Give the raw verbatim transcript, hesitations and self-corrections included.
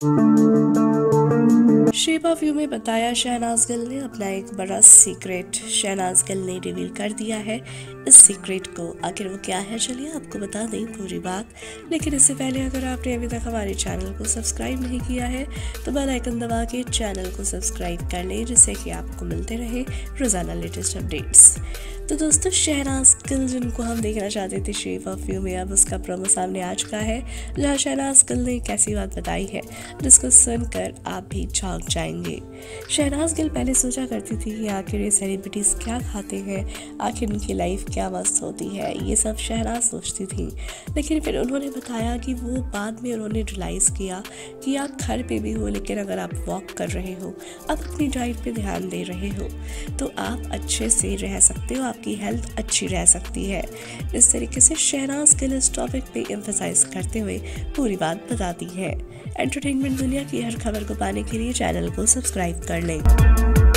Shape of you में बताया शहनाज गिल ने अपना एक बड़ा सीक्रेट शहनाज गिल ने रिवील कर दिया है। इस सीक्रेट को आखिर वो क्या है, चलिए आपको बता दें पूरी बात। लेकिन इससे पहले अगर आपने अभी तक हमारे चैनल को सब्सक्राइब नहीं किया है तो बेल आइकन दबा के चैनल को सब्सक्राइब कर लें, जिससे कि आपको मिलते रहे रोजाना लेटेस्ट अपडेट्स। तो दोस्तों, शहनाज गिल जिनको हम देखना चाहते थे शेप ऑफ यू में, अब उसका प्रोमो सामने आ चुका है, जहाँ शहनाज गिल ने एक ऐसी बात बताई है जिसको सुनकर आप भी चौंक जाएंगे। शहनाज गिल पहले सोचा करती थी कि आखिर ये सेलिब्रिटीज क्या खाते हैं, आखिर उनकी लाइफ क्या मस्त होती है, ये सब शहनाज सोचती थी। लेकिन फिर उन्होंने बताया कि वो बाद में उन्होंने रियलाइज़ किया कि आप घर पे भी हो, लेकिन अगर आप वॉक कर रहे हो, आप अपनी डाइट पे ध्यान दे रहे हो, तो आप अच्छे से रह सकते हो, आपकी हेल्थ अच्छी रह सकती है। इस तरीके से शहनाज गिल इस टॉपिक पे एम्फसाइज करते हुए पूरी बात बताती है। एंटरटेनमेंट दुनिया की हर खबर को पाने के लिए चैनल को सब्सक्राइब कर लें।